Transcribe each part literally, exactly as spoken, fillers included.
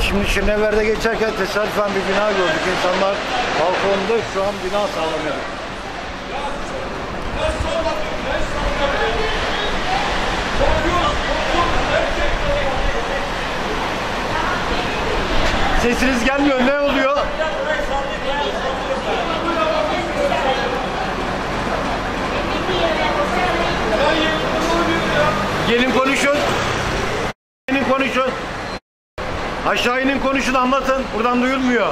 Şimdi Şirinevler'de geçerken tesadüfen bir bina gördük. İnsanlar balkonda şu an bina sağlanıyor. Sesiniz gelmiyor. Ne oluyor? Gelin konuşun. Gelin konuşun. Aşağı inin konuşun, anlatın. Buradan duyulmuyor.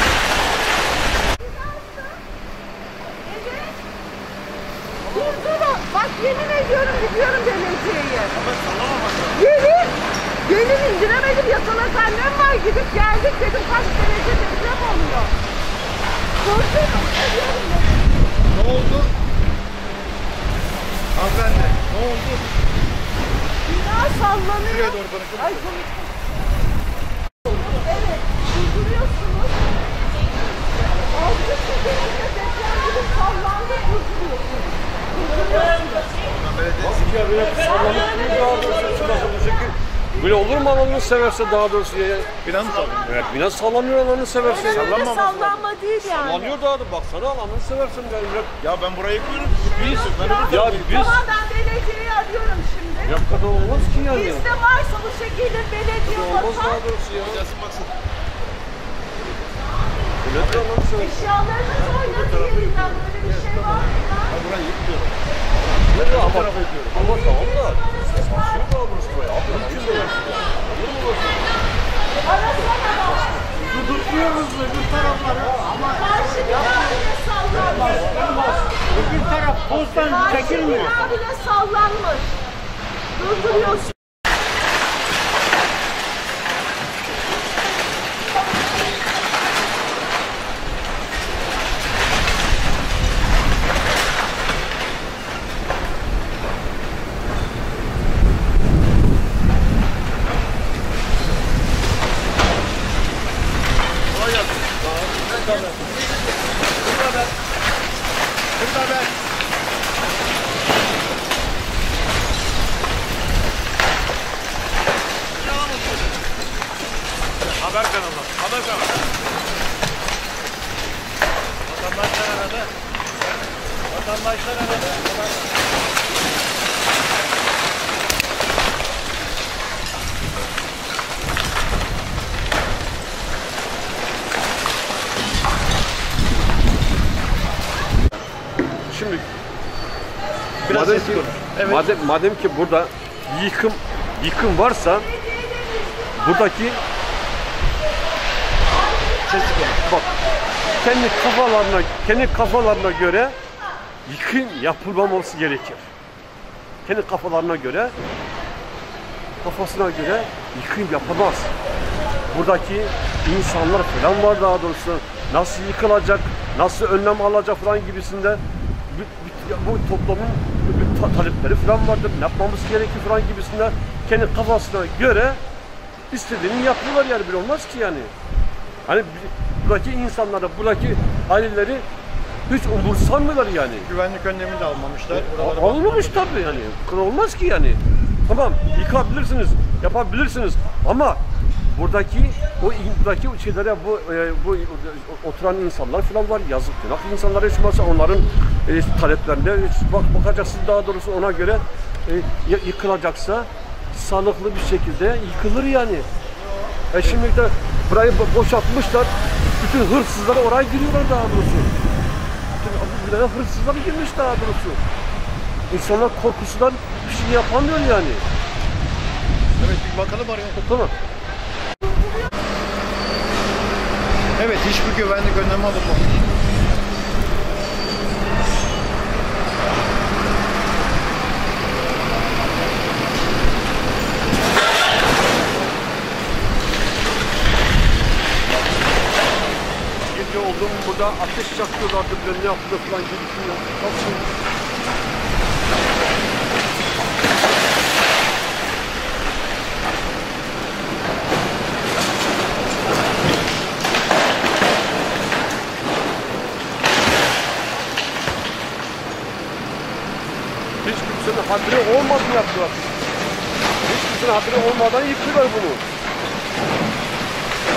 Bak yemin ediyorum gidiyorum belediyeye. Gelin. Gelin indiremedim. Yatalak annem var. Gidip geldik dedim kaç derece deprem oluyor. Korkuyorum. Ne oldu? Hanımefendi, ne oldu? Bina sallanıyor. Şuraya doğru konuşun. Ay konuşun. Evet. Durduruyorsunuz. Altı seferinde deprem gibi sallandı. Durduruyorsunuz. Durduruyorsunuz. Nasıl ya böyle sallanıp bir daha doğrusu çıkmasın bu şekil. Böyle olur mu Allah'ını severse daha doğrusu ya? Bina mı sallanıyor? Evet bina sallanıyor Allah'ını severse ya. Öyle sallanma değil yani. Sallanıyor daha da baksana Allah'ını seversen ya. Ya ben burayı yıkıyorum. Biz, ben Ya biz... Tamam ben belediyeyi arıyorum şimdi. Ya kadar olmaz ki yani. Bizde varsa bu şekilde belediye Olmaz bakar. daha doğrusu ya. Gelsin baksın. Öyle de Allah'ını seversen. Eşyalarınızı oynatın yerinden böyle bir şey var mı? Ben burayı yıkıyorum. Ne de ama, ama tamam da. Saçıyor daha doğrusu buraya. Abi mümkün de versin ya. Olur mu olsun? Arasana bak. Tutuyoruz öbür tarafları ama Karşı bina bile sallanmış. öbür taraf pozdan Karşı çekilmiyor. bina bile sallanmış. Durduruyorsun. Burada ben. Haber kanalı. Haber kanalı. Vatandaşlar aradı. Vatandaşlar aradı. Şimdi Biraz madem, sesi- evet. madem, madem ki burada yıkım yıkım varsa buradaki Sesi geliyor. bak kendi kafalarına kendi kafalarına göre yıkım yapılmaması gerekir. Kendi kafalarına göre kafasına göre yıkım yapamaz. Buradaki insanlar falan var daha doğrusu nasıl yıkılacak, nasıl önlem alacak falan gibisinde bu toplumun talepleri falan vardır, ne yapmamız gerekir falan gibisinde kendi kafasına göre istediğini yapıyorlar yani, bir olmaz ki yani. Hani buradaki insanlara, buradaki aileleri hiç umursamıyorlar yani. Güvenlik önlemini de almamışlar. A- Alınmış tabii yani, olmaz ki yani. Tamam, yıkabilirsiniz, yapabilirsiniz ama buradaki o buradaki şeylere bu e, bu oturan insanlar falan var, yazık günah insanlara hiç olmazsa onların e, taleplerine hiç bak bakacaksın daha doğrusu ona göre e, yıkılacaksa sağlıklı bir şekilde yıkılır yani. E şimdi de burayı boşaltmışlar, bütün hırsızlar oraya giriyorlar daha doğrusu. Bütün buraya hırsızlar girmiş daha doğrusu. İnsanlar korkusundan bir şey yapamıyor yani. Evet, bir bakalım araya. Tamam. Evet, hiçbir güvenlik önlemi alınmamış. Gece oldum burada ateş yakıyorlardı, böyle ne yaptılar falan gibisinden. Hiç kimsenin haberi olmadan yaptılar. Hiç kimsenin haberi olmadan yıktılar bunu.